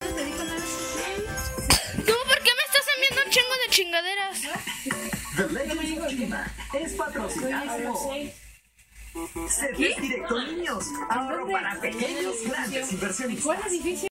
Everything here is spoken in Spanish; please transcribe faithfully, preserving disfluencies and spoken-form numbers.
¿Tú por qué me estás enviando un chingo de chingaderas? The Legend of Chima es patrocinado por C D Directo Niños. Ahorro para pequeños grandes inversionistas.